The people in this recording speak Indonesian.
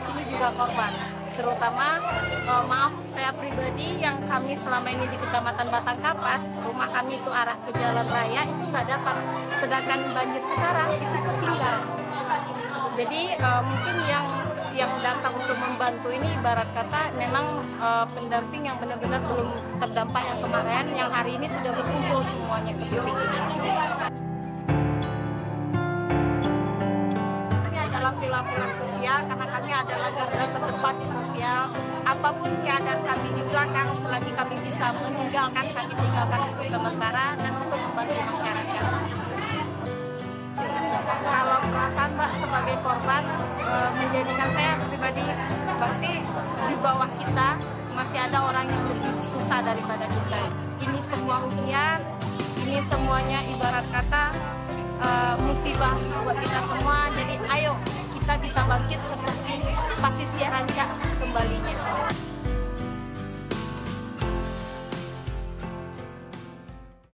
sini juga korban. Terutama maaf saya pribadi yang kami selama ini di Kecamatan Batang Kapas, rumah kami itu arah ke jalan raya itu nggak dapat. Sedangkan banjir sekarang itu setinggal. Jadi mungkin yang datang untuk membantu ini ibarat kata memang pendamping yang benar-benar belum terdampak yang kemarin, yang hari ini sudah berkumpul semuanya ke titik ini. Kami adalah pilar-pilar sosial karena kami adalah garda terdepan di sosial. Apapun keadaan kami di belakang, selagi kami bisa meninggalkan, kami tinggalkan untuk sementara dan untuk membantu masyarakat. Kalau perasaan Mbak sebagai korban menjadikan saya pribadi, berarti di bawah kita masih ada orang yang lebih susah daripada kita. Ini semua ujian, ini semuanya ibarat kata musibah buat kita semua. Jadi ayo kita bisa bangkit seperti pasisir rancak kembalinya.